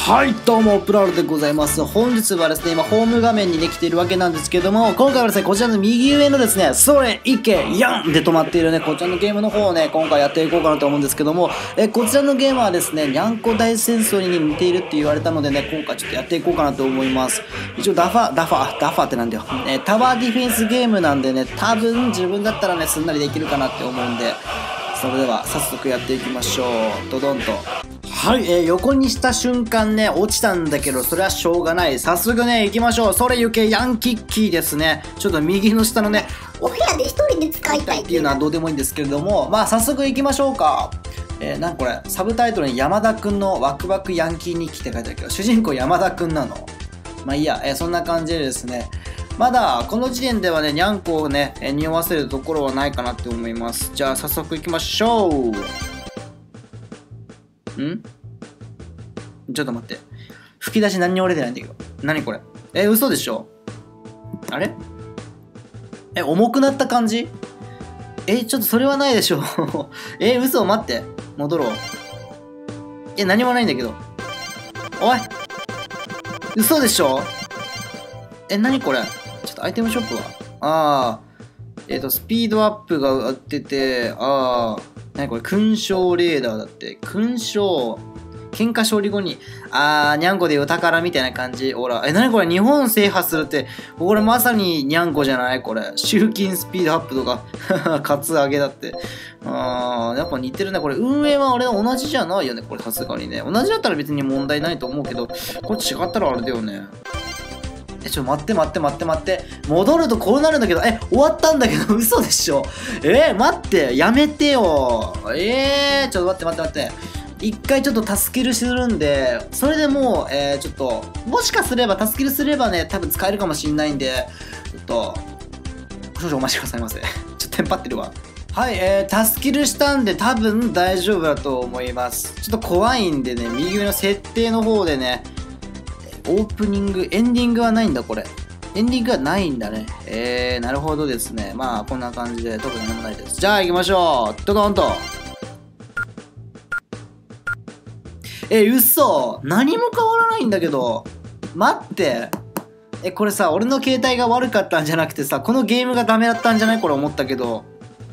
はい、どうも、プラルでございます。本日はですね、今、ホーム画面にできているわけなんですけども、今回はですね、こちらの右上のですね、それいけやんで止まっているね、こちらのゲームの方をね、今回やっていこうかなと思うんですけども、こちらのゲームはですね、にゃんこ大戦争に似ているって言われたのでね、今回ちょっとやっていこうかなと思います。一応ダファってなんだよ。タワーディフェンスゲームなんでね、多分自分だったらね、すんなりできるかなって思うんで、それでは早速やっていきましょう。ドドンと。はい、横にした瞬間ね、落ちたんだけど、それはしょうがない。早速ね、行きましょう。それゆけヤンキッキーですね。ちょっと右の下のね、 お部屋で一人で使いたいっていうのはどうでもいいんですけれども、まあ早速行きましょうか。なんかこれ、サブタイトルに山田くんのワクワクヤンキー日記って書いてあるけど、主人公山田くんなの。まあいいや、そんな感じでですね、まだこの時点ではね、にゃんこをね、匂わせるところはないかなって思います。じゃあ早速行きましょう。ちょっと待って。吹き出し何にも出てないんだけど。何これ？嘘でしょ？あれ？重くなった感じ？ちょっとそれはないでしょ。嘘、待って。戻ろう。何もないんだけど。おい！嘘でしょ？何これ？ちょっとアイテムショップは？スピードアップが売ってて、何これ？勲章レーダーだって。勲章。喧嘩勝利後に、にゃんこでいう宝みたいな感じ。ほら、なにこれ日本制覇するって、これまさににゃんこじゃないこれ。集金スピードアップとか、カツアゲだって。やっぱ似てるね。これ運営は俺同じじゃないよね。これさすがにね。同じだったら別に問題ないと思うけど、これ違ったらあれだよね。待って。戻るとこうなるんだけど、終わったんだけど、嘘でしょ。待って、やめてよ。ちょっと待って。一回ちょっと助けるするんで、それでもう、ちょっと、もしかすれば、助けるすればね、多分使えるかもしんないんで、ちょっと、少々お待ちくださいませ。ちょっとテンパってるわ。はい、助けるしたんで多分大丈夫だと思います。ちょっと怖いんでね、右上の設定の方でね、オープニング、エンディングはないんだ、これ。エンディングはないんだね。なるほどですね。まあ、こんな感じで、特に何もないです。じゃあ行きましょう。ドドンと。嘘。何も変わらないんだけど。待って。これさ、俺の携帯が悪かったんじゃなくてさ、このゲームがダメだったんじゃないこれ思ったけど。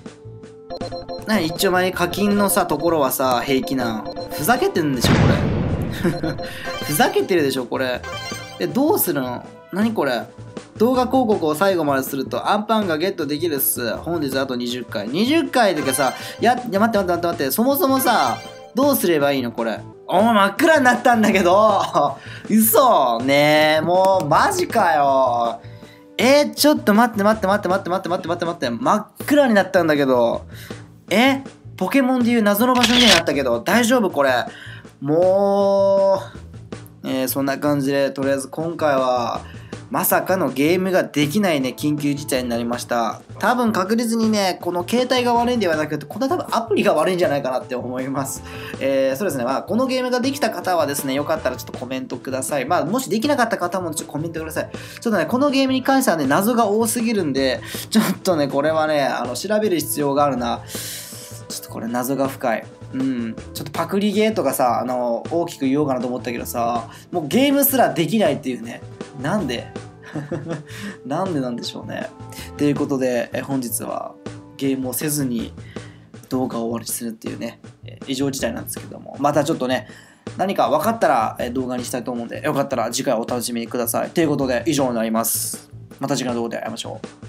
一応前に課金のさ、ところはさ、平気なん。ふざけてんでしょ、これ。ふざけてるでしょ、これ。どうするの？何これ？動画広告を最後までするとアンパンがゲットできるっす。本日あと20回。20回とかさ、待って。そもそもさ、どうすればいいのこれ。真っ暗になったんだけど。嘘ねえ、もう、マジかよ。ちょっと待って。真っ暗になったんだけど。ポケモンでいう謎の場所みたいになったけど、大丈夫これ。もう、そんな感じで、とりあえず今回は、まさかのゲームができないね、緊急事態になりました。多分確実にね、この携帯が悪いんではなくて、これは多分アプリが悪いんじゃないかなって思います。そうですね、まあ、このゲームができた方はですね、よかったらちょっとコメントください。まあ、もしできなかった方もちょっとコメントください。ちょっとね、このゲームに関してはね、謎が多すぎるんで、ちょっとね、これはね、調べる必要があるな。ちょっとこれ謎が深い。ちょっとパクリゲーとかさ、大きく言おうかなと思ったけどさ、もうゲームすらできないっていうね。なんでなんでなんでしょうね。ということで、本日はゲームをせずに動画を終わりにするっていうね、異常事態なんですけども、またちょっとね、何か分かったら動画にしたいと思うんで、よかったら次回お楽しみください。ということで、以上になります。また次回の動画で会いましょう。